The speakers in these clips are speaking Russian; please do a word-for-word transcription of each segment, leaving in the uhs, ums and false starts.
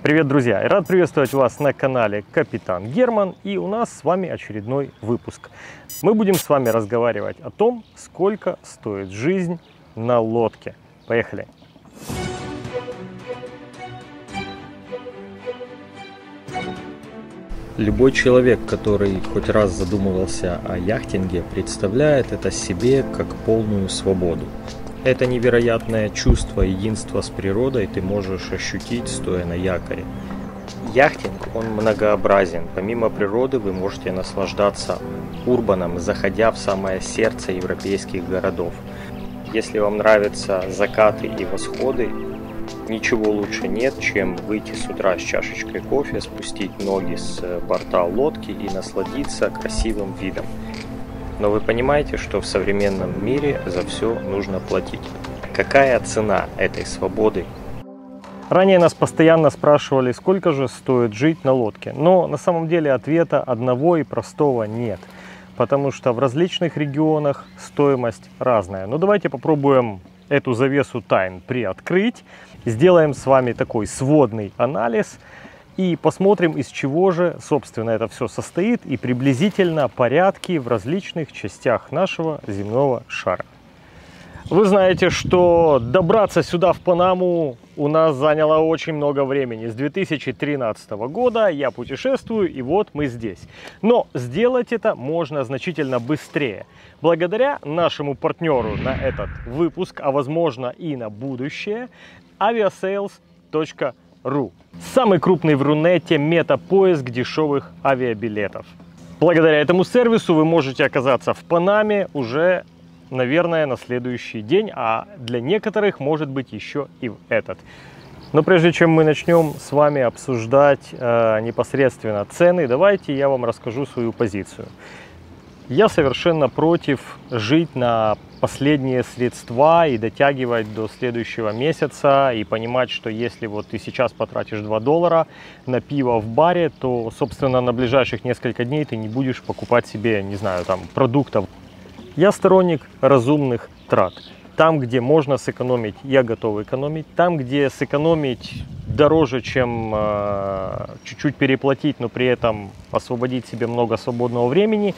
Привет, друзья! Я рад приветствовать вас на канале Капитан Герман, и у нас с вами очередной выпуск. Мы будем с вами разговаривать о том, сколько стоит жизнь на лодке. Поехали! Любой человек, который хоть раз задумывался о яхтинге, представляет это себе как полную свободу. Это невероятное чувство единства с природой ты можешь ощутить, стоя на якоре. Яхтинг, он многообразен. Помимо природы вы можете наслаждаться урбаном, заходя в самое сердце европейских городов. Если вам нравятся закаты и восходы, ничего лучше нет, чем выйти с утра с чашечкой кофе, спустить ноги с борта лодки и насладиться красивым видом. Но вы понимаете, что в современном мире за все нужно платить. Какая цена этой свободы? Ранее нас постоянно спрашивали, сколько же стоит жить на лодке. Но на самом деле ответа одного и простого нет. Потому что в различных регионах стоимость разная. Но давайте попробуем эту завесу тайн приоткрыть. Сделаем с вами такой сводный анализ. И посмотрим, из чего же, собственно, это все состоит и приблизительно порядки в различных частях нашего земного шара. Вы знаете, что добраться сюда, в Панаму, у нас заняло очень много времени. С две тысячи тринадцатого года я путешествую, и вот мы здесь. Но сделать это можно значительно быстрее. Благодаря нашему партнеру на этот выпуск, а возможно и на будущее, авиасейлс точка ру. Самый крупный в Рунете мета-поиск дешевых авиабилетов. Благодаря этому сервису вы можете оказаться в Панаме уже, наверное, на следующий день, а для некоторых может быть еще и в этот. Но прежде чем мы начнем с вами обсуждать э, непосредственно цены, давайте я вам расскажу свою позицию. Я совершенно против жить на последние средства и дотягивать до следующего месяца и понимать, что если вот ты сейчас потратишь два доллара на пиво в баре, то, собственно, на ближайших несколько дней ты не будешь покупать себе, не знаю, там, продуктов. Я сторонник разумных трат. Там, где можно сэкономить, я готов экономить. Там, где сэкономить дороже, чем э, чуть-чуть переплатить, но при этом освободить себе много свободного времени,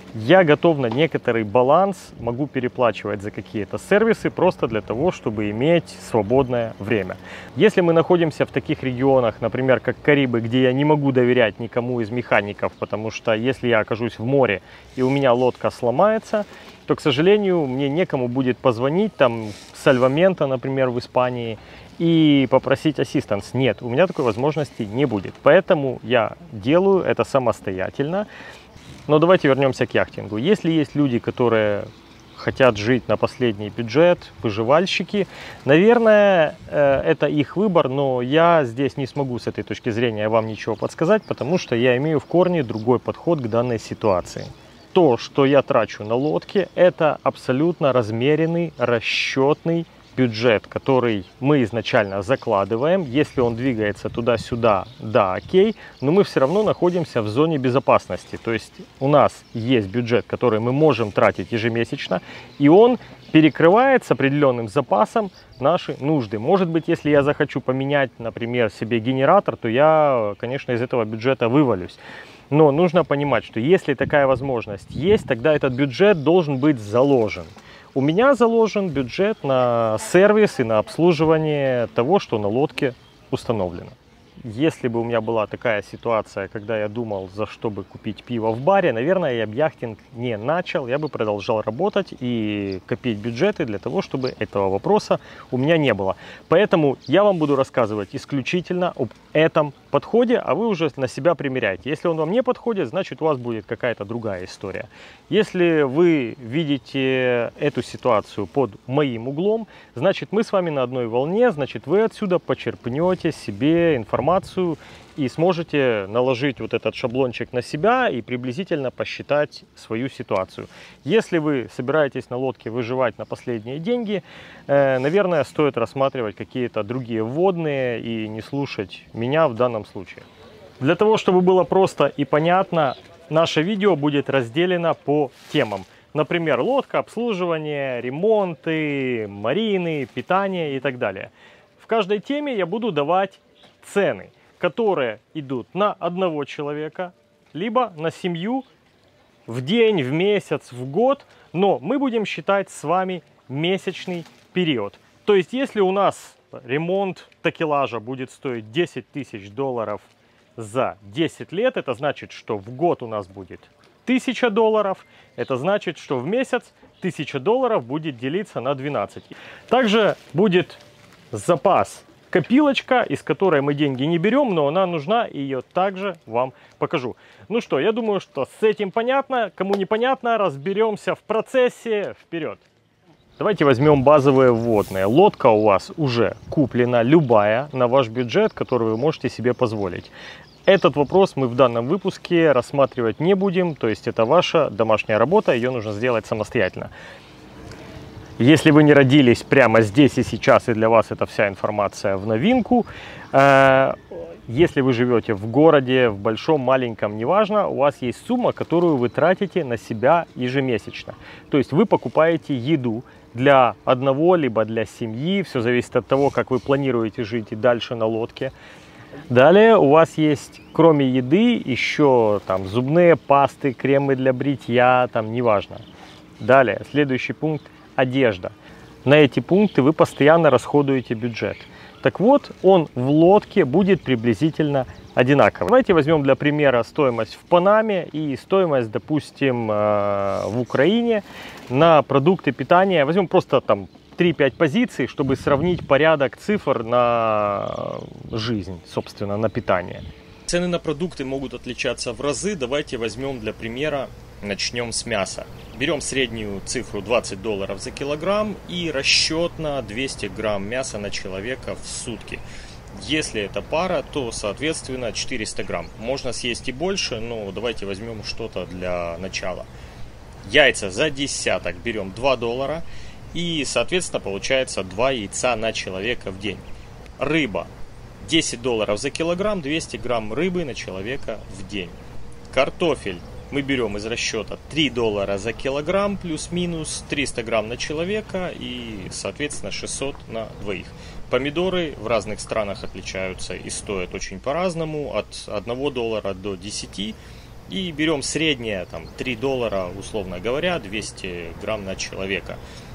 я готов на некоторый баланс, могу переплачивать за какие-то сервисы просто для того, чтобы иметь свободное время. Если мы находимся в таких регионах, например, как Карибы, где я не могу доверять никому из механиков, потому что если я окажусь в море и у меня лодка сломается, то, к сожалению, мне некому будет позвонить, там, с Сальвамента, например, в Испании, и попросить ассистанс. Нет, у меня такой возможности не будет. Поэтому я делаю это самостоятельно. Но давайте вернемся к яхтингу. Если есть люди, которые хотят жить на последний бюджет, выживальщики, наверное, это их выбор, но я здесь не смогу с этой точки зрения вам ничего подсказать, потому что я имею в корне другой подход к данной ситуации. То, что я трачу на лодке, это абсолютно размеренный, расчетный бюджет, который мы изначально закладываем. Если он двигается туда-сюда, да, окей, но мы все равно находимся в зоне безопасности. То есть у нас есть бюджет, который мы можем тратить ежемесячно, и он перекрывает с определенным запасом наши нужды. Может быть, если я захочу поменять, например, себе генератор, то я, конечно, из этого бюджета вывалюсь. Но нужно понимать, что если такая возможность есть, тогда этот бюджет должен быть заложен. У меня заложен бюджет на сервис и на обслуживание того, что на лодке установлено. Если бы у меня была такая ситуация, когда я думал, за что бы купить пиво в баре, наверное, я бы яхтинг не начал, я бы продолжал работать и копить бюджеты для того, чтобы этого вопроса у меня не было. Поэтому я вам буду рассказывать исключительно об этом подходе, а вы уже на себя примеряйте. Если он вам не подходит, значит, у вас будет какая-то другая история. Если вы видите эту ситуацию под моим углом, значит, мы с вами на одной волне, значит, вы отсюда почерпнете себе информацию и сможете наложить вот этот шаблончик на себя и приблизительно посчитать свою ситуацию. Если вы собираетесь на лодке выживать на последние деньги, э, наверное, стоит рассматривать какие-то другие вводные и не слушать меня в данном случае. Для того, чтобы было просто и понятно, наше видео будет разделено по темам. Например, лодка, обслуживание, ремонты, марины, питание и так далее. В каждой теме я буду давать цены. которые идут на одного человека, либо на семью в день, в месяц, в год. Но мы будем считать с вами месячный период. То есть, если у нас ремонт такелажа будет стоить десять тысяч долларов за десять лет, это значит, что в год у нас будет тысяча долларов. Это значит, что в месяц тысяча долларов будет делиться на двенадцать. Также будет запас, копилочка, из которой мы деньги не берем, но она нужна, и ее также вам покажу. Ну что, я думаю, что с этим понятно. Кому непонятно, разберемся в процессе. Вперед! Давайте возьмем базовые вводные. Лодка у вас уже куплена, любая, на ваш бюджет, который вы можете себе позволить. Этот вопрос мы в данном выпуске рассматривать не будем, то есть это ваша домашняя работа, ее нужно сделать самостоятельно. Если вы не родились прямо здесь и сейчас, и для вас эта вся информация в новинку, э, если вы живете в городе, в большом, маленьком, неважно, у вас есть сумма, которую вы тратите на себя ежемесячно. То есть вы покупаете еду для одного, либо для семьи, все зависит от того, как вы планируете жить и дальше на лодке. Далее у вас есть, кроме еды, еще там зубные пасты, кремы для бритья, там неважно. Далее, следующий пункт – одежда. На эти пункты вы постоянно расходуете бюджет. Так вот, он в лодке будет приблизительно одинаковый. Давайте возьмем для примера стоимость в Панаме и стоимость, допустим, в Украине на продукты питания. Возьмем просто там три-пять позиций, чтобы сравнить порядок цифр на жизнь, собственно, на питание. Цены на продукты могут отличаться в разы. Давайте возьмем для примера, начнем с мяса. Берем среднюю цифру двадцать долларов за килограмм и расчет на двести грамм мяса на человека в сутки. Если это пара, то, соответственно, четыреста грамм. Можно съесть и больше, но давайте возьмем что-то для начала. Яйца за десяток берем два доллара. И, соответственно, получается два яйца на человека в день. Рыба. десять долларов за килограмм, двести грамм рыбы на человека в день. Картофель. Мы берем из расчета три доллара за килограмм, плюс-минус триста грамм на человека и, соответственно, шестьсот на двоих. Помидоры в разных странах отличаются и стоят очень по-разному, от одного доллара до десяти. И берем среднее, там, три доллара, условно говоря, двести грамм на человека.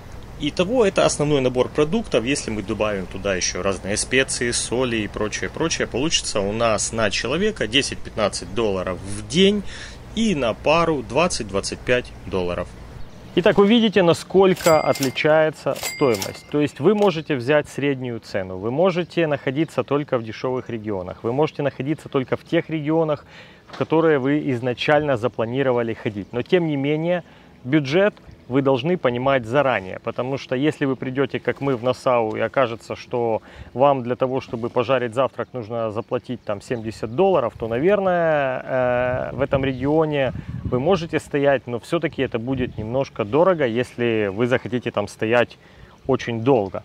Итого это основной набор продуктов. Если мы добавим туда еще разные специи, соли и прочее, прочее, получится у нас на человека десять-пятнадцать долларов в день и на пару двадцать-двадцать пять долларов. Итак, вы видите, насколько отличается стоимость. То есть вы можете взять среднюю цену, вы можете находиться только в дешевых регионах, вы можете находиться только в тех регионах, в которые вы изначально запланировали ходить. Но тем не менее, бюджет вы должны понимать заранее, потому что если вы придете, как мы, в Нассау, и окажется, что вам для того, чтобы пожарить завтрак, нужно заплатить там семьдесят долларов, то, наверное, э, в этом регионе вы можете стоять, но все-таки это будет немножко дорого, если вы захотите там стоять очень долго.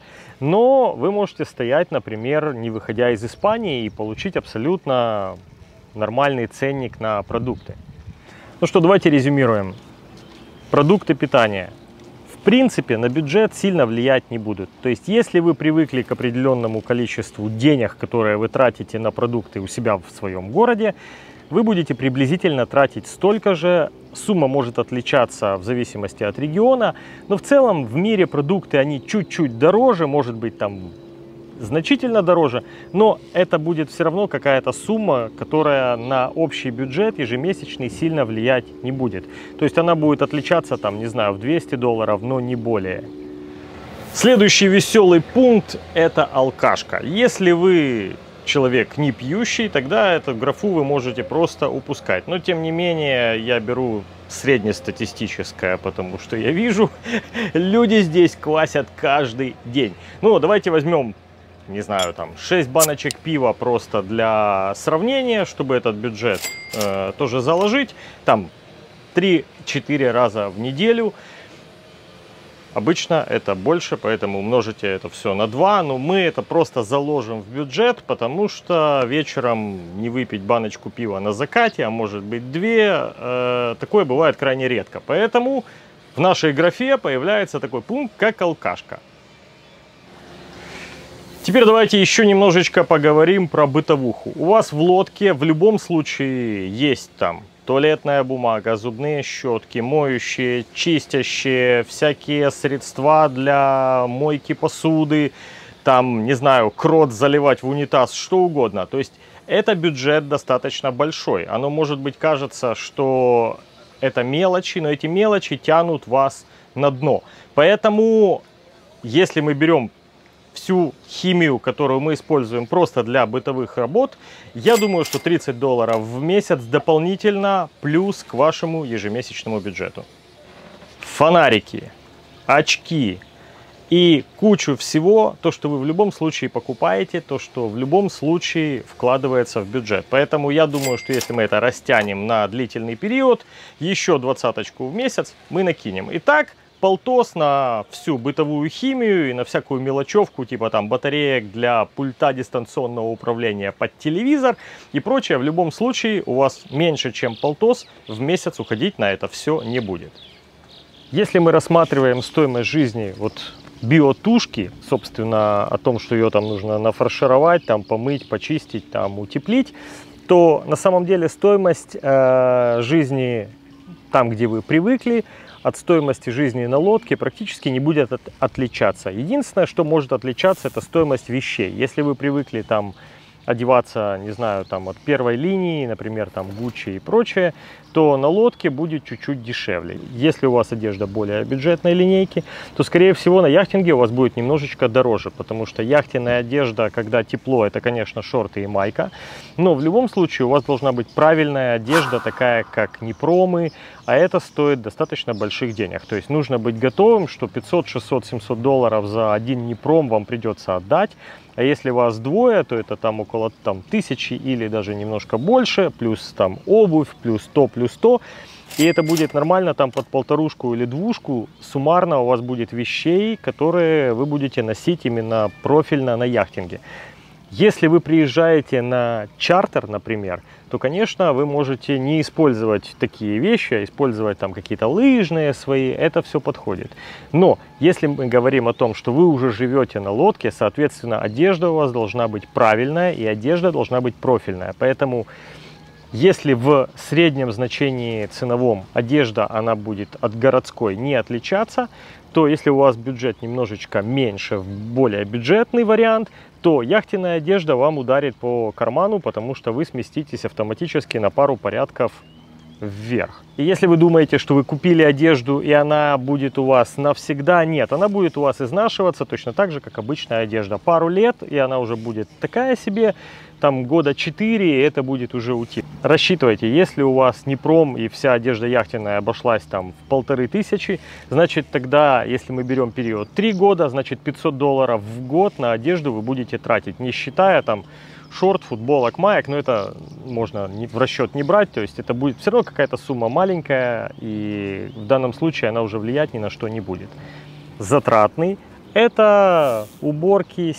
Но вы можете стоять, например, не выходя из Испании, и получить абсолютно нормальный ценник на продукты. Ну что, давайте резюмируем. Продукты питания, в принципе, на бюджет сильно влиять не будут. То есть, если вы привыкли к определенному количеству денег, которые вы тратите на продукты у себя в своем городе, вы будете приблизительно тратить столько же. Сумма может отличаться в зависимости от региона, но в целом в мире продукты, они чуть-чуть дороже, может быть, там значительно дороже, но это будет все равно какая-то сумма, которая на общий бюджет ежемесячный сильно влиять не будет. То есть она будет отличаться, там, не знаю, в двести долларов, но не более. Следующий веселый пункт – это алкашка. Если вы человек не пьющий, тогда эту графу вы можете просто упускать. Но тем не менее, я беру среднестатистическое, потому что я вижу, люди здесь квасят каждый день. Ну, давайте возьмем, не знаю, там шесть баночек пива просто для сравнения, чтобы этот бюджет э, тоже заложить. Там три-четыре раза в неделю. Обычно это больше, поэтому умножите это все на два. Но мы это просто заложим в бюджет, потому что вечером не выпить баночку пива на закате, а может быть две, э, такое бывает крайне редко. Поэтому в нашей графе появляется такой пункт, как алкашка. Теперь давайте еще немножечко поговорим про бытовуху. У вас в лодке в любом случае есть там туалетная бумага, зубные щетки, моющие, чистящие, всякие средства для мойки посуды, там, не знаю, крот заливать в унитаз, что угодно. То есть это бюджет достаточно большой. Оно, может быть, кажется, что это мелочи, но эти мелочи тянут вас на дно. Поэтому, если мы берем всю химию, которую мы используем просто для бытовых работ, я думаю, что тридцать долларов в месяц дополнительно плюс к вашему ежемесячному бюджету. Фонарики, очки и кучу всего, то, что вы в любом случае покупаете, то, что в любом случае вкладывается в бюджет. Поэтому я думаю, что если мы это растянем на длительный период, еще двадцаточку в месяц мы накинем. Итак, полтос на всю бытовую химию и на всякую мелочевку, типа там батареек для пульта дистанционного управления под телевизор и прочее. В любом случае у вас меньше, чем полтос в месяц уходить на это все не будет. Если мы рассматриваем стоимость жизни вот биотушки, собственно, о том, что ее там нужно нафаршировать, там помыть, почистить, там утеплить, то на самом деле стоимость э, жизни там, где вы привыкли, от стоимости жизни на лодке практически не будет от, отличаться. Единственное, что может отличаться, это стоимость вещей. Если вы привыкли там одеваться, не знаю, там от первой линии, например, там Гуччи и прочее, то на лодке будет чуть-чуть дешевле. Если у вас одежда более бюджетной линейки, то, скорее всего, на яхтинге у вас будет немножечко дороже, потому что яхтенная одежда, когда тепло, это, конечно, шорты и майка, но в любом случае у вас должна быть правильная одежда, такая как непромы, а это стоит достаточно больших денег. То есть нужно быть готовым, что пятьсот, шестьсот, семьсот долларов за один непром вам придется отдать. А если вас двое, то это там около там, тысячи или даже немножко больше, плюс там обувь, плюс сто, плюс сто. И это будет нормально там под полторушку или двушку. Суммарно у вас будет вещей, которые вы будете носить именно профильно на яхтинге. Если вы приезжаете на чартер, например, то, конечно, вы можете не использовать такие вещи, а использовать там какие-то лыжные свои, это все подходит. Но если мы говорим о том, что вы уже живете на лодке, соответственно, одежда у вас должна быть правильная и одежда должна быть профильная. Поэтому, если в среднем значении ценовом одежда, она будет от городской не отличаться, то если у вас бюджет немножечко меньше, в более бюджетный вариант, то яхтенная одежда вам ударит по карману, потому что вы сместитесь автоматически на пару порядков вверх. И если вы думаете, что вы купили одежду и она будет у вас навсегда, нет, она будет у вас изнашиваться точно так же, как обычная одежда. Пару лет, и она уже будет такая себе, там года четыре, и это будет уже уйти. Рассчитывайте, если у вас непром и вся одежда яхтенная обошлась там в полторы тысячи, значит тогда, если мы берем период три года, значит пятьсот долларов в год на одежду вы будете тратить, не считая там шорт, футболок, маек, но это можно в расчет не брать, то есть это будет все равно какая-то сумма маленькая, и в данном случае она уже влиять ни на что не будет. Затратный — это уборки,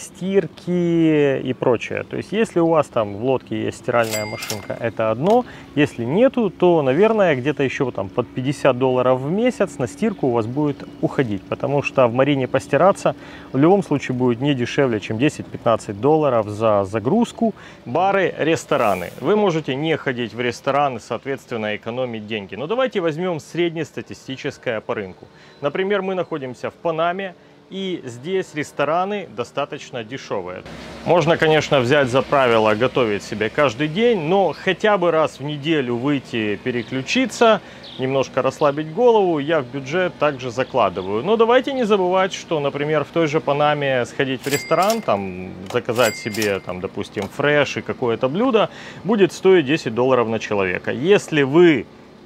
стирки и прочее. То есть если у вас там в лодке есть стиральная машинка, это одно. Если нету, то, наверное, где-то еще там под пятьдесят долларов в месяц на стирку у вас будет уходить. Потому что в марине постираться в любом случае будет не дешевле, чем десять-пятнадцать долларов за загрузку. Бары, рестораны. Вы можете не ходить в ресторан, соответственно, экономить деньги. Но давайте возьмем среднестатистическое по рынку. Например, мы находимся в Панаме. И здесь рестораны достаточно дешевые. Можно, конечно, взять за правило готовить себе каждый день, но хотя бы раз в неделю выйти, переключиться, немножко расслабить голову, я в бюджет также закладываю. Но давайте не забывать, что, например, в той же Панаме сходить в ресторан, там заказать себе, там, допустим, фреш и какое-то блюдо, будет стоить десять долларов на человека. Если вы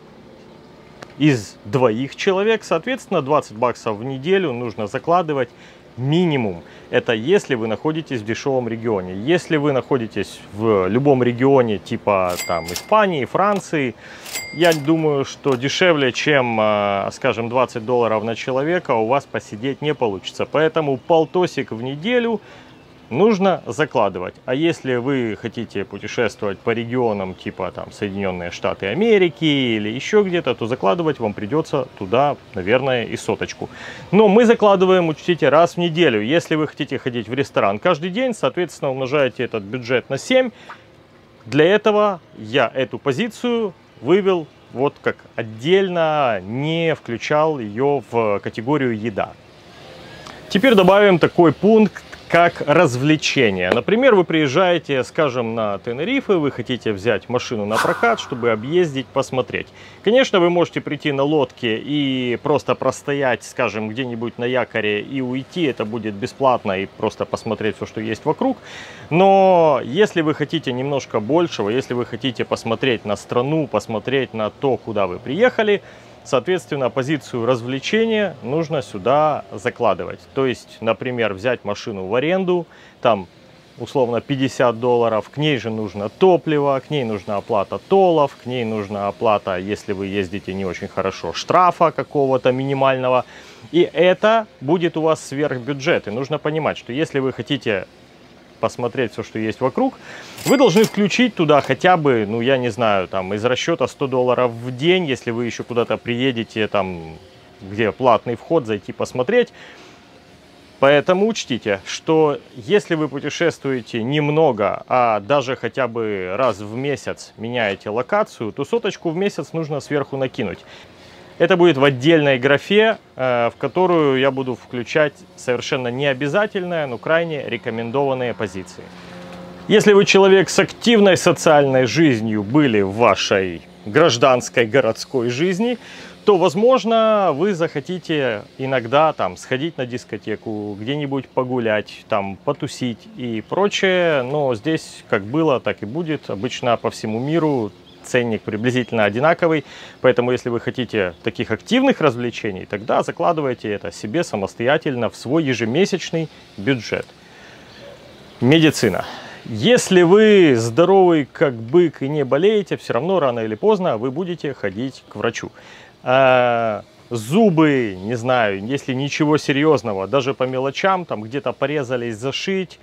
из двоих человек, соответственно, двадцать баксов в неделю нужно закладывать минимум. Это если вы находитесь в дешевом регионе. Если вы находитесь в любом регионе типа там Испании, Франции, я думаю, что дешевле, чем, скажем, двадцать долларов на человека у вас посидеть не получится. Поэтому полтосик в неделю нужно закладывать. А если вы хотите путешествовать по регионам типа там Соединенные Штаты Америки или еще где-то, то закладывать вам придется туда, наверное, и соточку. Но мы закладываем, учтите, раз в неделю. Если вы хотите ходить в ресторан каждый день, соответственно, умножаете этот бюджет на семь. Для этого я эту позицию вывел вот как отдельно, не включал ее в категорию еда. Теперь добавим такой пункт, как развлечение. Например, вы приезжаете, скажем, на Тенерифе, вы хотите взять машину на прокат, чтобы объездить, посмотреть. Конечно, вы можете прийти на лодке и просто простоять, скажем, где-нибудь на якоре и уйти. Это будет бесплатно и просто посмотреть все, что есть вокруг. Но если вы хотите немножко большего, если вы хотите посмотреть на страну, посмотреть на то, куда вы приехали, соответственно, позицию развлечения нужно сюда закладывать. То есть, например, взять машину в аренду, там условно пятьдесят долларов, к ней же нужно топливо, к ней нужна оплата толлов, к ней нужна оплата, если вы ездите не очень хорошо, штрафа какого-то минимального. И это будет у вас сверхбюджет. И нужно понимать, что если вы хотите посмотреть все, что есть вокруг, вы должны включить туда хотя бы, ну я не знаю, там из расчета сто долларов в день, если вы еще куда-то приедете, там где платный вход, зайти посмотреть. Поэтому учтите, что если вы путешествуете немного, а даже хотя бы раз в месяц меняете локацию, то соточку в месяц нужно сверху накинуть. Это будет в отдельной графе, в которую я буду включать совершенно необязательные, но крайне рекомендованные позиции. Если вы человек с активной социальной жизнью, были в вашей гражданской городской жизни, то, возможно, вы захотите иногда там сходить на дискотеку, где-нибудь погулять, там потусить и прочее. Но здесь как было, так и будет. Обычно по всему миру ценник приблизительно одинаковый, поэтому если вы хотите таких активных развлечений, тогда закладывайте это себе самостоятельно в свой ежемесячный бюджет. Медицина. Если вы здоровый как бык и не болеете, все равно рано или поздно вы будете ходить к врачу. А зубы, не знаю, если ничего серьезного, даже по мелочам, там где-то порезались, зашить,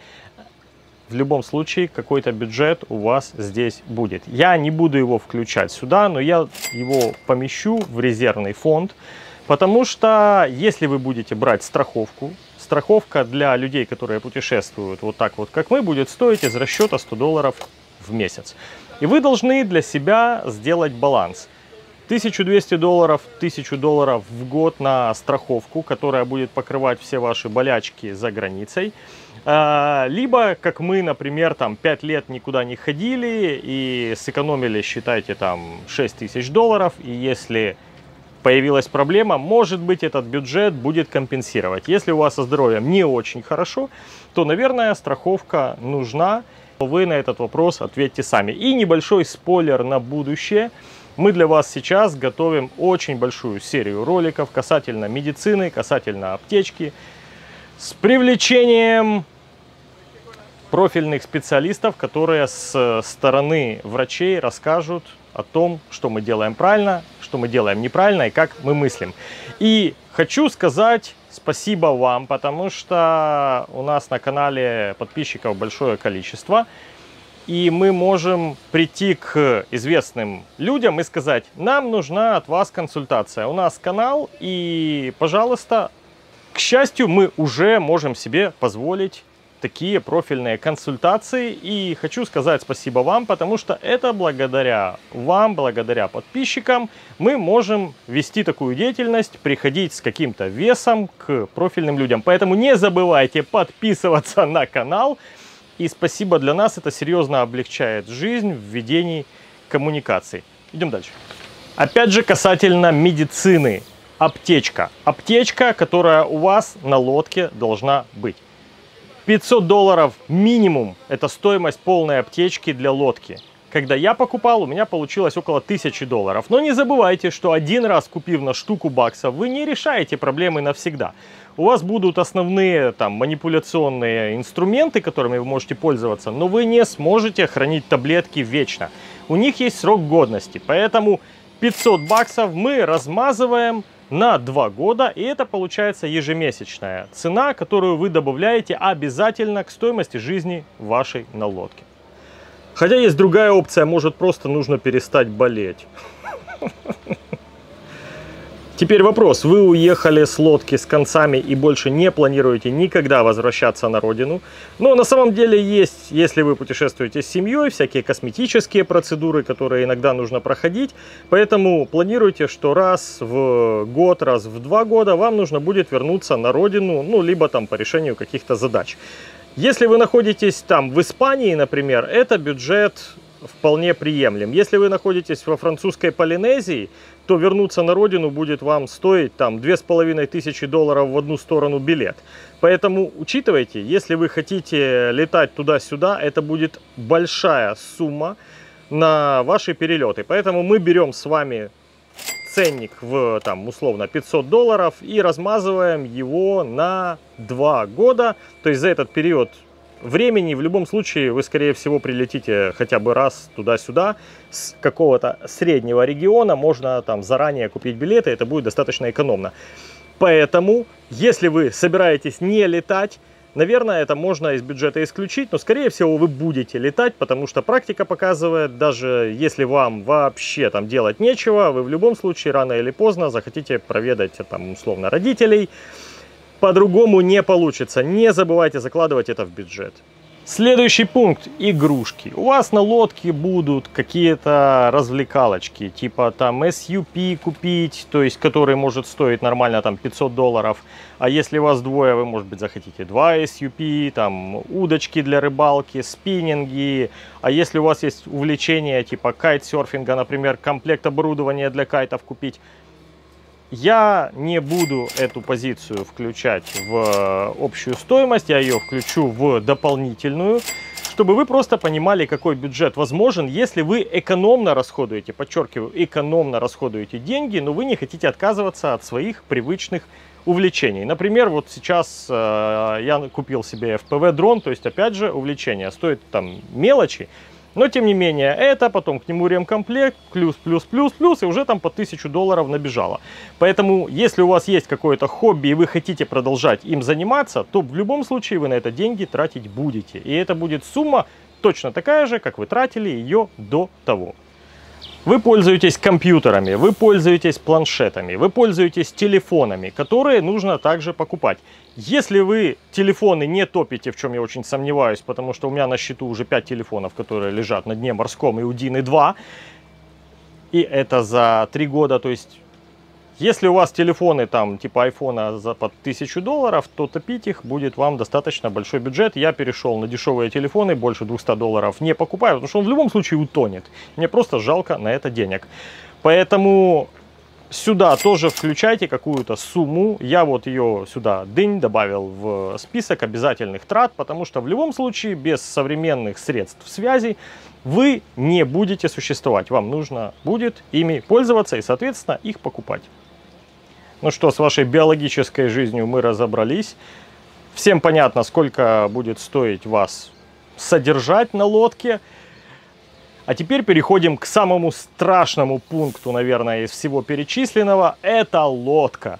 в любом случае какой-то бюджет у вас здесь будет. Я не буду его включать сюда, но я его помещу в резервный фонд, потому что если вы будете брать страховку, страховка для людей, которые путешествуют вот так вот, как мы, будет стоить из расчета сто долларов в месяц. И вы должны для себя сделать баланс. тысяча двести долларов, тысячу долларов в год на страховку, которая будет покрывать все ваши болячки за границей. Либо, как мы, например, там пять лет никуда не ходили и сэкономили, считайте, там шесть тысяч долларов. И если появилась проблема, может быть, этот бюджет будет компенсировать. Если у вас со здоровьем не очень хорошо, то, наверное, страховка нужна. Вы на этот вопрос ответьте сами. И небольшой спойлер на будущее. Мы для вас сейчас готовим очень большую серию роликов касательно медицины, касательно аптечки, с привлечением профильных специалистов, которые с стороны врачей расскажут о том, что мы делаем правильно, что мы делаем неправильно и как мы мыслим. И хочу сказать спасибо вам, потому что у нас на канале подписчиков большое количество. И мы можем прийти к известным людям и сказать: нам нужна от вас консультация. У нас канал, и, пожалуйста, к счастью, мы уже можем себе позволить такие профильные консультации. И хочу сказать спасибо вам, потому что это благодаря вам, благодаря подписчикам, мы можем вести такую деятельность, приходить с каким-то весом к профильным людям. Поэтому не забывайте подписываться на канал. И спасибо, для нас это серьезно облегчает жизнь в ведении коммуникаций. Идем дальше. Опять же, касательно медицины. Аптечка. Аптечка, которая у вас на лодке должна быть. пятьсот долларов минимум – это стоимость полной аптечки для лодки. Когда я покупал, у меня получилось около тысячи долларов. Но не забывайте, что один раз купив на штуку баксов, вы не решаете проблемы навсегда. У вас будут основные там манипуляционные инструменты, которыми вы можете пользоваться, но вы не сможете хранить таблетки вечно. У них есть срок годности, поэтому пятьсот баксов мы размазываем на два года, и это получается ежемесячная цена, которую вы добавляете обязательно к стоимости жизни вашей на лодке. Хотя есть другая опция, может просто нужно перестать болеть. Теперь вопрос, вы уехали с лодки с концами и больше не планируете никогда возвращаться на родину. Но на самом деле есть, если вы путешествуете с семьей, всякие косметические процедуры, которые иногда нужно проходить. Поэтому планируйте, что раз в год, раз в два года вам нужно будет вернуться на родину, ну, либо там по решению каких-то задач. Если вы находитесь там в Испании, например, это бюджет вполне приемлем. Если вы находитесь во французской Полинезии, то вернуться на родину будет вам стоить там две с половиной тысячи долларов в одну сторону билет. Поэтому учитывайте, если вы хотите летать туда-сюда, это будет большая сумма на ваши перелеты. Поэтому мы берем с вами ценник в там условно пятьсот долларов и размазываем его на два года. То есть за этот период времени в любом случае вы, скорее всего, прилетите хотя бы раз туда-сюда. С какого-то среднего региона можно там заранее купить билеты, это будет достаточно экономно. Поэтому, если вы собираетесь не летать, наверное, это можно из бюджета исключить, но, скорее всего, вы будете летать, потому что практика показывает, даже если вам вообще там делать нечего, вы в любом случае рано или поздно захотите проведать там условно родителей. По-другому не получится. Не забывайте закладывать это в бюджет. Следующий пункт – игрушки. У вас на лодке будут какие-то развлекалочки, типа там эс ю пи купить, то есть который может стоить нормально там пятьсот долларов. А если вас двое, вы, может быть, захотите два эс ю пи, там удочки для рыбалки, спиннинги. А если у вас есть увлечение типа кайтсерфинга, например, комплект оборудования для кайтов купить. Я не буду эту позицию включать в общую стоимость, я ее включу в дополнительную, чтобы вы просто понимали, какой бюджет возможен, если вы экономно расходуете, подчеркиваю, экономно расходуете деньги, но вы не хотите отказываться от своих привычных увлечений. Например, вот сейчас э, я купил себе эф пи ви-дрон, то есть, опять же, увлечение. Стоит там мелочи, но, тем не менее, это, потом к нему ремкомплект, плюс, плюс, плюс, плюс, и уже там по тысячу долларов набежало. Поэтому, если у вас есть какое-то хобби, и вы хотите продолжать им заниматься, то в любом случае вы на это деньги тратить будете. И это будет сумма точно такая же, как вы тратили ее до того. Вы пользуетесь компьютерами, вы пользуетесь планшетами, вы пользуетесь телефонами, которые нужно также покупать. Если вы телефоны не топите, в чем я очень сомневаюсь, потому что у меня на счету уже пять телефонов, которые лежат на дне морском, и у Дины два, и это за три года, то есть если у вас телефоны там типа айфона за под тысячу долларов, то топить их будет вам достаточно большой бюджет. Я перешел на дешевые телефоны, больше двухсот долларов не покупаю, потому что он в любом случае утонет. Мне просто жалко на это денег. Поэтому сюда тоже включайте какую-то сумму. Я вот ее сюда дынь добавил в список обязательных трат, потому что в любом случае без современных средств связи вы не будете существовать. Вам нужно будет ими пользоваться и, соответственно, их покупать. Ну что, с вашей биологической жизнью мы разобрались. Всем понятно, сколько будет стоить вас содержать на лодке. А теперь переходим к самому страшному пункту, наверное, из всего перечисленного. Это лодка.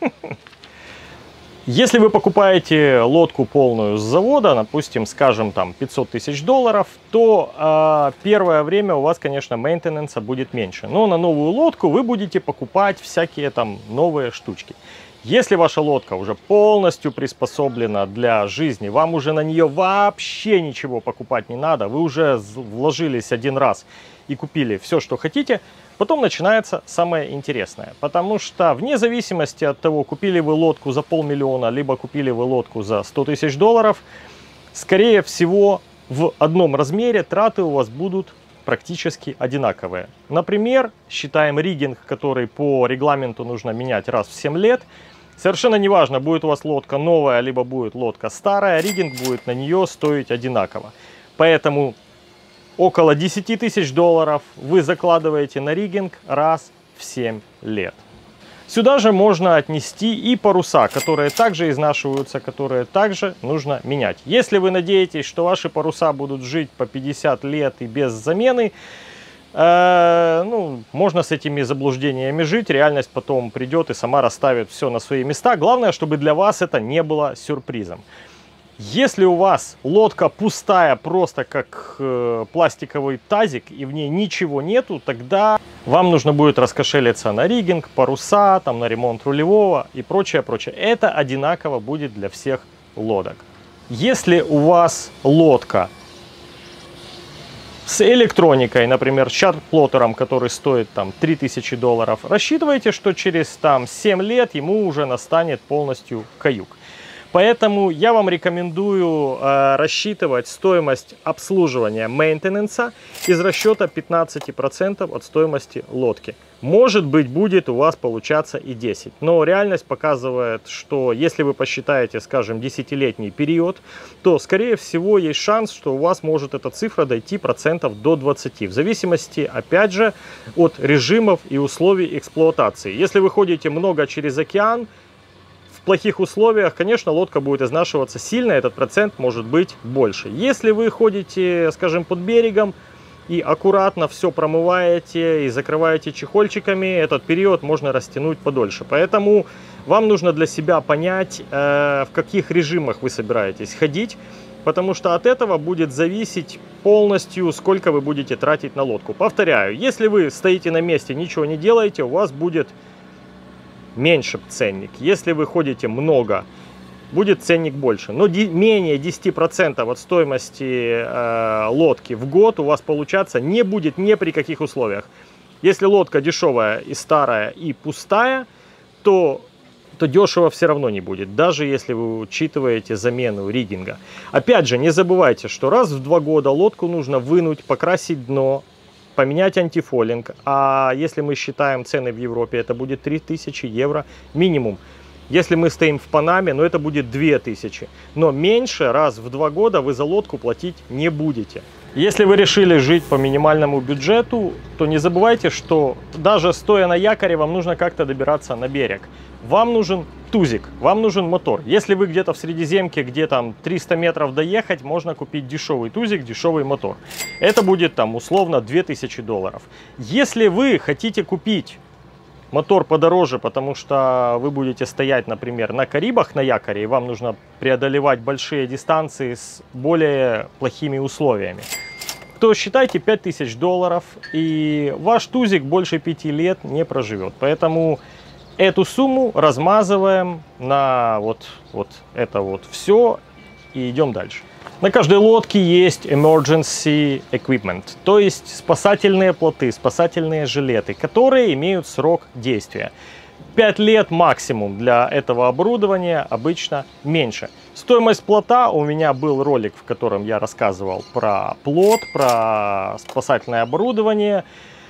Если вы покупаете лодку полную с завода, допустим, скажем, там пятьсот тысяч долларов, то э, первое время у вас, конечно, мейнтенанса будет меньше. Но на новую лодку вы будете покупать всякие там новые штучки. Если ваша лодка уже полностью приспособлена для жизни, вам уже на нее вообще ничего покупать не надо, вы уже вложились один раз и купили все, что хотите, потом начинается самое интересное. Потому что вне зависимости от того, купили вы лодку за полмиллиона, либо купили вы лодку за сто тысяч долларов, скорее всего, в одном размере траты у вас будут практически одинаковые. Например, считаем риггинг, который по регламенту нужно менять раз в семь лет. Совершенно неважно, будет у вас лодка новая, либо будет лодка старая, риггинг будет на нее стоить одинаково. Поэтому около десяти тысяч долларов вы закладываете на риггинг раз в семь лет. Сюда же можно отнести и паруса, которые также изнашиваются, которые также нужно менять. Если вы надеетесь, что ваши паруса будут жить по пятьдесят лет и без замены, Э, ну, можно с этими заблуждениями жить, реальность потом придет и сама расставит все на свои места. Главное, чтобы для вас это не было сюрпризом. Если у вас лодка пустая, просто как э, пластиковый тазик, и в ней ничего нету, тогда вам нужно будет раскошелиться на риггинг, паруса, там, на ремонт рулевого и прочее, прочее. Это одинаково будет для всех лодок. Если у вас лодка с электроникой, например, с чарт-плоттером, который стоит там три тысячи долларов, рассчитывайте, что через там семь лет ему уже настанет полностью каюк. Поэтому я вам рекомендую э, рассчитывать стоимость обслуживания мейнтенанса из расчета пятнадцати процентов от стоимости лодки. Может быть, будет у вас получаться и десять. Но реальность показывает, что если вы посчитаете, скажем, десятилетний период, то, скорее всего, есть шанс, что у вас может эта цифра дойти процентов до двадцати. В зависимости, опять же, от режимов и условий эксплуатации. Если вы ходите много через океан, в плохих условиях, конечно, лодка будет изнашиваться сильно, этот процент может быть больше. Если вы ходите, скажем, под берегом и аккуратно все промываете и закрываете чехольчиками, этот период можно растянуть подольше. Поэтому вам нужно для себя понять, э, в каких режимах вы собираетесь ходить, потому что от этого будет зависеть полностью, сколько вы будете тратить на лодку. Повторяю, если вы стоите на месте, ничего не делаете, у вас будет меньше ценник. Если вы ходите много, будет ценник больше. Но менее десяти процентов от стоимости э, лодки в год у вас получаться не будет ни при каких условиях. Если лодка дешевая и старая и пустая, то, то дешево все равно не будет, даже если вы учитываете замену риггинга. Опять же, не забывайте, что раз в два года лодку нужно вынуть, покрасить дно, поменять антифолинг, а если мы считаем цены в Европе, это будет три тысячи евро минимум. Если мы стоим в Панаме, ну это будет две тысячи. Но меньше раз в два года вы за лодку платить не будете. Если вы решили жить по минимальному бюджету, то не забывайте, что даже стоя на якоре, вам нужно как-то добираться на берег. Вам нужен тузик, вам нужен мотор. Если вы где-то в Средиземке, где там триста метров доехать, можно купить дешевый тузик, дешевый мотор. Это будет там условно две тысячи долларов. Если вы хотите купить мотор подороже, потому что вы будете стоять, например, на Карибах на якоре, и вам нужно преодолевать большие дистанции с более плохими условиями, то считайте пять тысяч долларов, и ваш тузик больше пяти лет не проживет. Поэтому эту сумму размазываем на вот, вот это вот все и идем дальше. На каждой лодке есть emergency equipment, то есть спасательные плоты, спасательные жилеты, которые имеют срок действия. пять лет максимум для этого оборудования, обычно меньше. Стоимость плота, у меня был ролик, в котором я рассказывал про плот, про спасательное оборудование.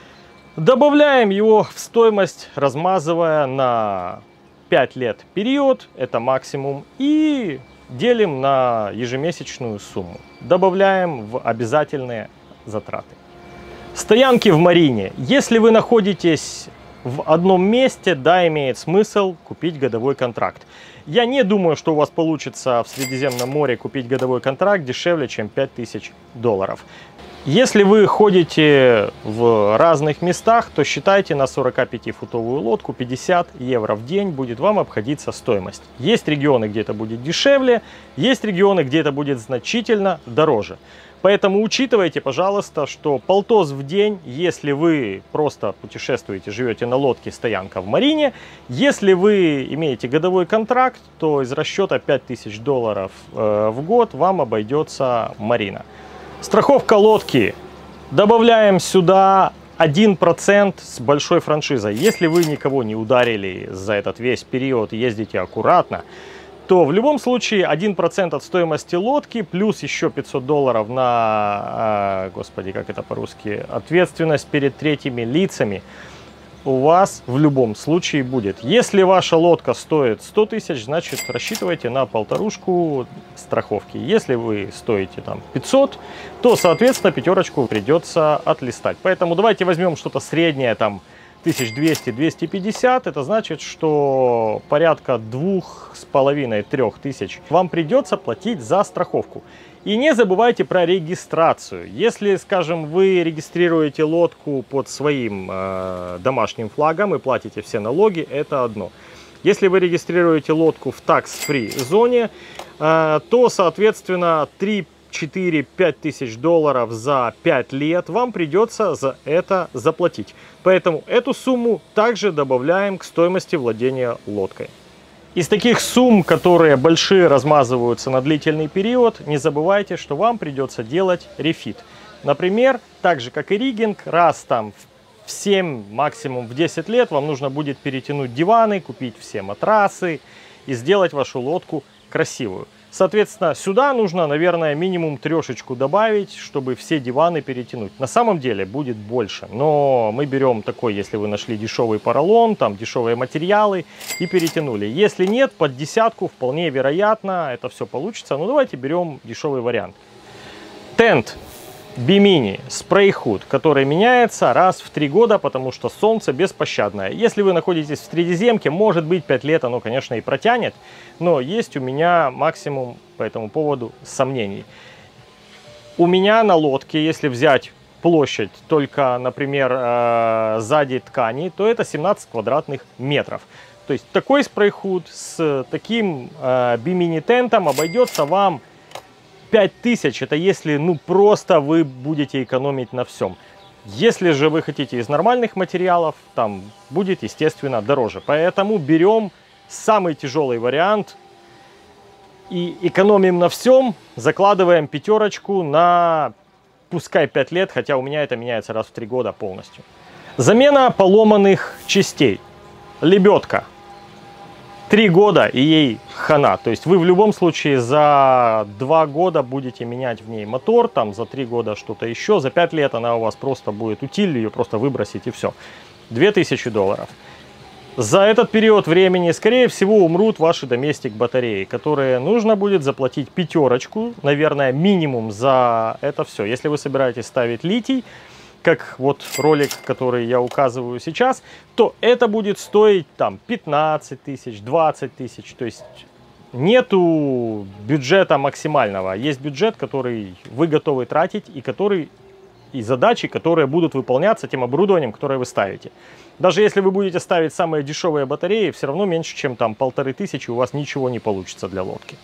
Добавляем его в стоимость, размазывая на пять лет период, это максимум, и делим на ежемесячную сумму. Добавляем в обязательные затраты. Стоянки в марине. Если вы находитесь в одном месте, да, имеет смысл купить годовой контракт. Я не думаю, что у вас получится в Средиземном море купить годовой контракт дешевле, чем пять тысяч долларов. Если вы ходите в разных местах, то считайте на сорокапятифутовую лодку пятьдесят евро в день будет вам обходиться стоимость. Есть регионы, где это будет дешевле, есть регионы, где это будет значительно дороже. Поэтому учитывайте, пожалуйста, что полтос в день, если вы просто путешествуете, живете на лодке, стоянка в марине. Если вы имеете годовой контракт, то из расчета пять тысяч долларов э, в год вам обойдется марина. Страховка лодки. Добавляем сюда один процент с большой франшизой. Если вы никого не ударили за этот весь период, ездите аккуратно, то в любом случае один процент от стоимости лодки плюс еще пятьсот долларов на, господи, как это по-русски, ответственность перед третьими лицами у вас в любом случае будет. Если ваша лодка стоит сто тысяч, значит рассчитывайте на полторушку страховки. Если вы стоите там пятьсот, то соответственно пятерочку придется отлистать. Поэтому давайте возьмем что-то среднее, там тысяча двести — двести пятьдесят. Это значит, что порядка двух с половиной — трех тысяч вам придется платить за страховку. И не забывайте про регистрацию. Если, скажем, вы регистрируете лодку под своим э, домашним флагом и платите все налоги, это одно. Если вы регистрируете лодку в tax-free зоне, э, то, соответственно, три, четыре, пять тысяч долларов за пять лет вам придется за это заплатить. Поэтому эту сумму также добавляем к стоимости владения лодкой. Из таких сумм, которые большие, размазываются на длительный период, не забывайте, что вам придется делать рефит. Например, так же как и риггинг, раз там в семь, максимум в десять лет вам нужно будет перетянуть диваны, купить все матрасы и сделать вашу лодку красивую. Соответственно, сюда нужно, наверное, минимум трешечку добавить, чтобы все диваны перетянуть. На самом деле будет больше, но мы берем такой, если вы нашли дешевый поролон, там дешевые материалы и перетянули. Если нет, под десятку вполне вероятно это все получится. Ну давайте берем дешевый вариант. Тент Bimini Spray Hood, который меняется раз в три года, потому что солнце беспощадное. Если вы находитесь в Средиземке, может быть пять лет оно, конечно, и протянет, но есть у меня максимум по этому поводу сомнений. У меня на лодке, если взять площадь только, например, сзади ткани, то это семнадцать квадратных метров. То есть такой спрей-худ с таким Bimini тентом обойдется вам пять тысяч, это если ну просто вы будете экономить на всем. Если же вы хотите из нормальных материалов, там будет, естественно, дороже. Поэтому берем самый тяжелый вариант и экономим на всем. Закладываем пятерочку на, пускай пять лет, хотя у меня это меняется раз в три года полностью. Замена поломанных частей. Лебедка. Три года и ей хана. То есть вы в любом случае за два года будете менять в ней мотор, там за три года что-то еще, за пять лет она у вас просто будет утиль, ее просто выбросить и все. две тысячи долларов. За этот период времени, скорее всего, умрут ваши доместик батареи, которые нужно будет заплатить пятерочку, наверное, минимум за это все. Если вы собираетесь ставить литий, как вот ролик, который я указываю сейчас, то это будет стоить там пятнадцать тысяч, двадцать тысяч. То есть нету бюджета максимального. Есть бюджет, который вы готовы тратить и который и задачи, которые будут выполняться тем оборудованием, которое вы ставите. Даже если вы будете ставить самые дешевые батареи, все равно меньше, чем там полторы тысячи, у вас ничего не получится для лодки.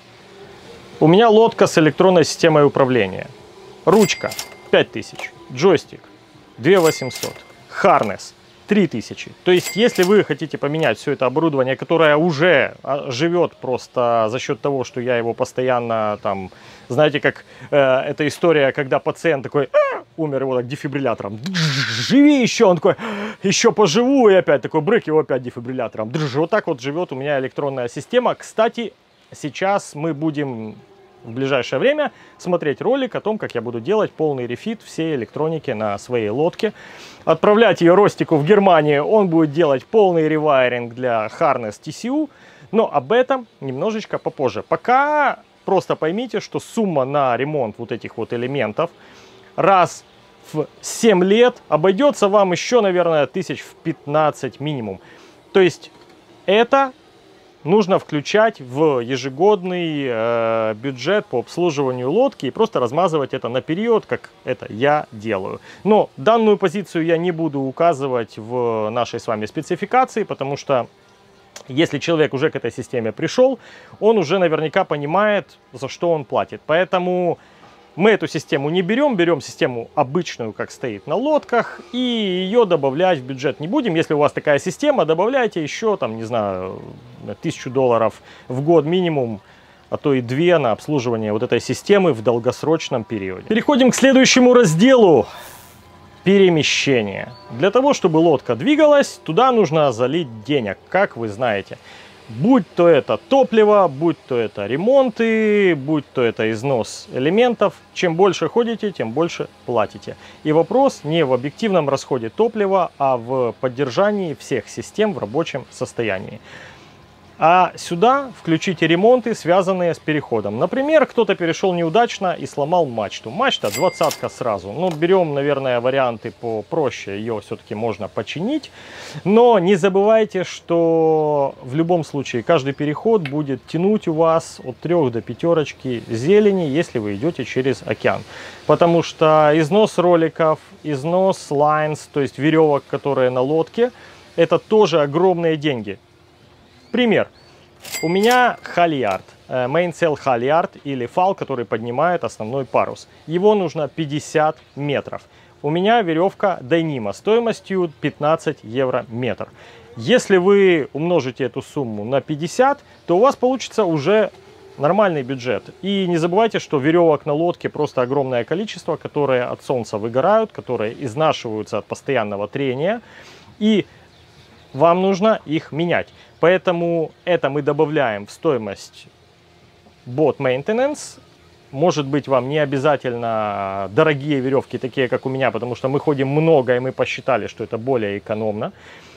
У меня лодка с электронной системой управления. Ручка пять тысяч, джойстик две тысячи восемьсот, харнес три тысячи. То есть, если вы хотите поменять все это оборудование, которое уже живет просто за счет того, что я его постоянно там, знаете, как э, эта история, когда пациент такой э, умер, его так дефибриллятором, живи еще, он такой, еще поживу, и опять такой брык, его опять дефибриллятором. Вот так вот живет у меня электронная система. Кстати, сейчас мы будем в ближайшее время смотреть ролик о том, как я буду делать полный рефит всей электроники на своей лодке. Отправлять ее Ростику в Германию, он будет делать полный ревайринг для Harness ти си ю, но об этом немножечко попозже. Пока просто поймите, что сумма на ремонт вот этих вот элементов раз в семь лет обойдется вам еще, наверное, тысяч в пятнадцать минимум. То есть это нужно включать в ежегодный э, бюджет по обслуживанию лодки и просто размазывать это на период, как это я делаю. Но данную позицию я не буду указывать в нашей с вами спецификации, потому что если человек уже к этой системе пришел, он уже наверняка понимает, за что он платит. Поэтому мы эту систему не берем, берем систему обычную, как стоит на лодках, и ее добавлять в бюджет не будем. Если у вас такая система, добавляйте еще, там, не знаю, тысячу долларов в год минимум, а то и две на обслуживание вот этой системы в долгосрочном периоде. Переходим к следующему разделу. Перемещение. Для того, чтобы лодка двигалась, туда нужно залить денег, как вы знаете. Будь то это топливо, будь то это ремонты, будь то это износ элементов. Чем больше ходите, тем больше платите. И вопрос не в объективном расходе топлива, а в поддержании всех систем в рабочем состоянии. А сюда включите ремонты, связанные с переходом. Например, кто-то перешел неудачно и сломал мачту. Мачта двадцатка сразу. Ну, берем, наверное, варианты попроще. Ее все-таки можно починить. Но не забывайте, что в любом случае каждый переход будет тянуть у вас от трёх до пятерочки зелени, если вы идете через океан. Потому что износ роликов, износ лайнс, то есть веревок, которые на лодке, это тоже огромные деньги. Пример. У меня хальярд, мейнсейл хальярд или фал, который поднимает основной парус. Его нужно пятьдесят метров. У меня веревка Dyneema стоимостью пятнадцать евро метр. Если вы умножите эту сумму на пятьдесят, то у вас получится уже нормальный бюджет. И не забывайте, что веревок на лодке просто огромное количество, которые от солнца выгорают, которые изнашиваются от постоянного трения. И вам нужно их менять. Поэтому это мы добавляем в стоимость boat maintenance. Может быть, вам не обязательно дорогие веревки, такие как у меня, потому что мы ходим много, и мы посчитали, что это более экономно.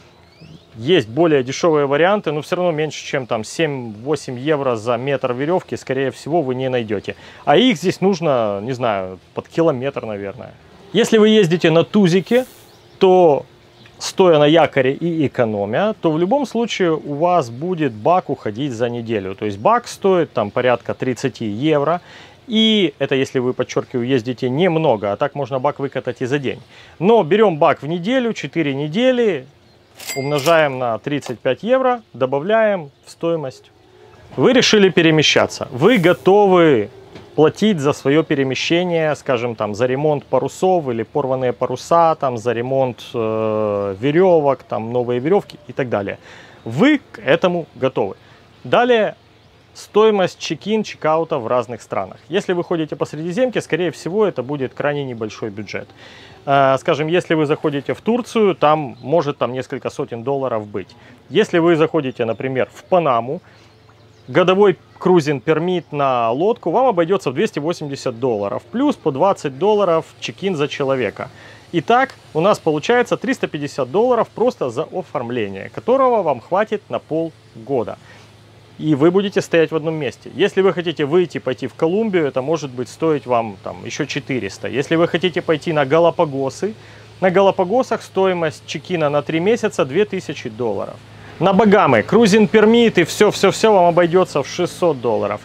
Есть более дешевые варианты, но все равно меньше, чем там семь-восемь евро за метр веревки, скорее всего, вы не найдете. А их здесь нужно, не знаю, под километр, наверное. Если вы ездите на тузике, то стоя на якоре и экономя, то в любом случае у вас будет бак уходить за неделю. То есть бак стоит там порядка тридцать евро. И это если вы, подчеркиваю, ездите немного, а так можно бак выкатать и за день. Но берем бак в неделю, четыре недели, умножаем на тридцать пять евро, добавляем в стоимость. Вы решили перемещаться, вы готовы платить за свое перемещение, скажем, там, за ремонт парусов или порванные паруса, там, за ремонт э, веревок, там, новые веревки и так далее. Вы к этому готовы. Далее стоимость чек-ин, чек-аута в разных странах. Если вы ходите по Средиземке, скорее всего, это будет крайне небольшой бюджет. Э, скажем, если вы заходите в Турцию, там может там несколько сотен долларов быть. Если вы заходите, например, в Панаму, годовой крузинг пермит на лодку вам обойдется в двести восемьдесят долларов, плюс по двадцать долларов чек-ин за человека. Итак, у нас получается триста пятьдесят долларов просто за оформление, которого вам хватит на полгода. И вы будете стоять в одном месте. Если вы хотите выйти, пойти в Колумбию, это может быть стоить вам там еще четыреста. Если вы хотите пойти на Галапагосы, на Галапагосах стоимость чек-ина на три месяца две тысячи долларов. На Багамы, крузинг пермит и все-все-все вам обойдется в шестьсот долларов.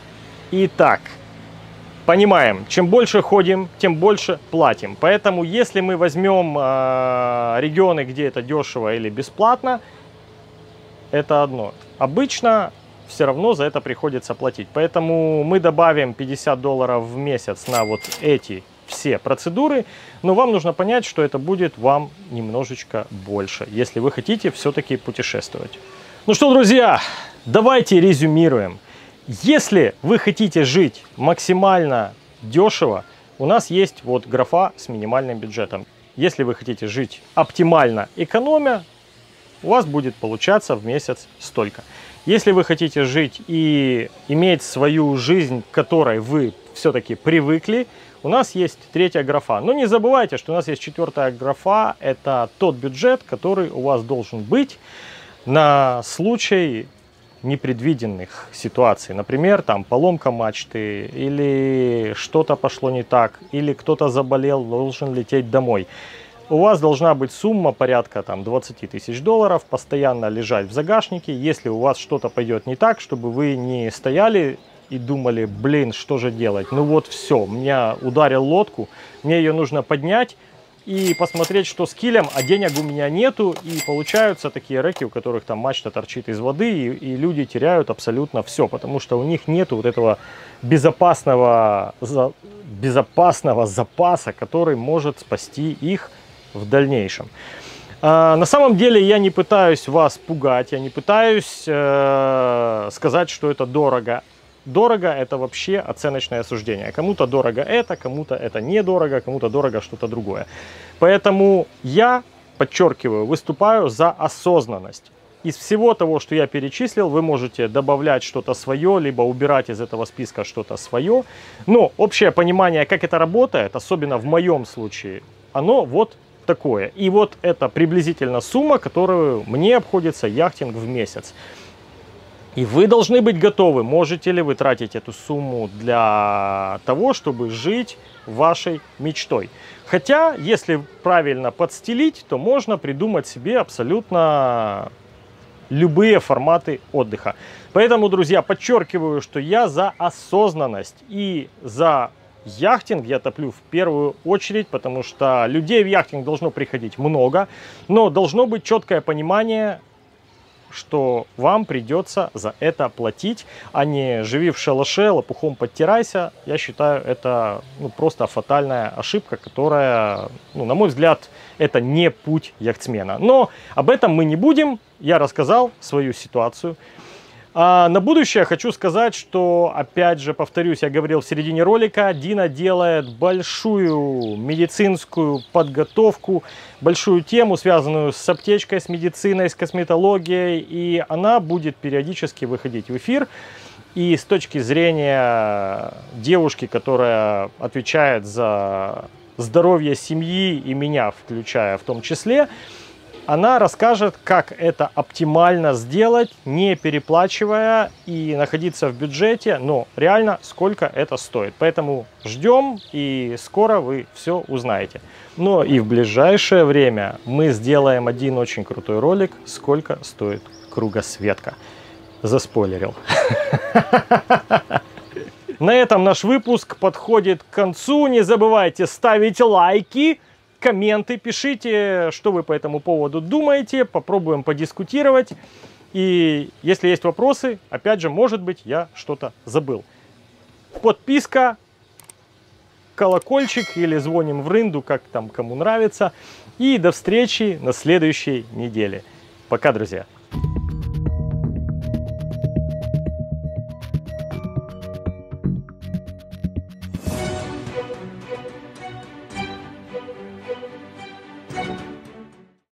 Итак, понимаем, чем больше ходим, тем больше платим. Поэтому, если мы возьмем э, регионы, где это дешево или бесплатно, это одно. Обычно все равно за это приходится платить. Поэтому мы добавим пятьдесят долларов в месяц на вот эти все процедуры, но вам нужно понять, что это будет вам немножечко больше, если вы хотите все-таки путешествовать. Ну что, друзья, давайте резюмируем. Если вы хотите жить максимально дешево, у нас есть вот графа с минимальным бюджетом. Если вы хотите жить оптимально экономя, у вас будет получаться в месяц столько. Если вы хотите жить и иметь свою жизнь, к которой вы все-таки привыкли, у нас есть третья графа. Но не забывайте, что у нас есть четвертая графа. Это тот бюджет, который у вас должен быть на случай непредвиденных ситуаций. Например, там поломка мачты, или что-то пошло не так, или кто-то заболел, должен лететь домой. У вас должна быть сумма порядка там, двадцати тысяч долларов, постоянно лежать в загашнике. Если у вас что-то пойдет не так, чтобы вы не стояли и думали, блин, что же делать? Ну вот все, меня ударил лодку, мне ее нужно поднять и посмотреть, что с килем, а денег у меня нету. И получаются такие реки, у которых там мачта торчит из воды, и, и люди теряют абсолютно все, потому что у них нету вот этого безопасного, за, безопасного запаса, который может спасти их в дальнейшем. А, на самом деле я не пытаюсь вас пугать, я не пытаюсь э, сказать, что это дорого. Дорого – это вообще оценочное суждение. Кому-то дорого это, кому-то это недорого, кому-то дорого что-то другое. Поэтому я, подчеркиваю, выступаю за осознанность. Из всего того, что я перечислил, вы можете добавлять что-то свое, либо убирать из этого списка что-то свое. Но общее понимание, как это работает, особенно в моем случае, оно вот такое. И вот это приблизительно сумма, которую мне обходится яхтинг в месяц. И вы должны быть готовы, можете ли вы тратить эту сумму для того, чтобы жить вашей мечтой. Хотя, если правильно подстелить, то можно придумать себе абсолютно любые форматы отдыха. Поэтому, друзья, подчеркиваю, что я за осознанность и за яхтинг я топлю в первую очередь, потому что людей в яхтинг должно приходить много, но должно быть четкое понимание, что вам придется за это платить, а не живи в шалаше, лопухом подтирайся. Я считаю, это ну, просто фатальная ошибка, которая, ну, на мой взгляд, это не путь яхтсмена. Но об этом мы не будем. Я рассказал свою ситуацию. А на будущее хочу сказать, что, опять же, повторюсь, я говорил в середине ролика, Дина делает большую медицинскую подготовку, большую тему, связанную с аптечкой, с медициной, с косметологией, и она будет периодически выходить в эфир. И с точки зрения девушки, которая отвечает за здоровье семьи и меня, включая в том числе, она расскажет, как это оптимально сделать, не переплачивая и находиться в бюджете, но реально сколько это стоит. Поэтому ждем, и скоро вы все узнаете. Но и в ближайшее время мы сделаем один очень крутой ролик, сколько стоит кругосветка. Заспойлерил. На этом наш выпуск подходит к концу. Не забывайте ставить лайки, комменты, пишите, что вы по этому поводу думаете, попробуем подискутировать. И если есть вопросы, опять же, может быть, я что-то забыл. Подписка, колокольчик или звоним в рынду, как там кому нравится. И до встречи на следующей неделе. Пока, друзья!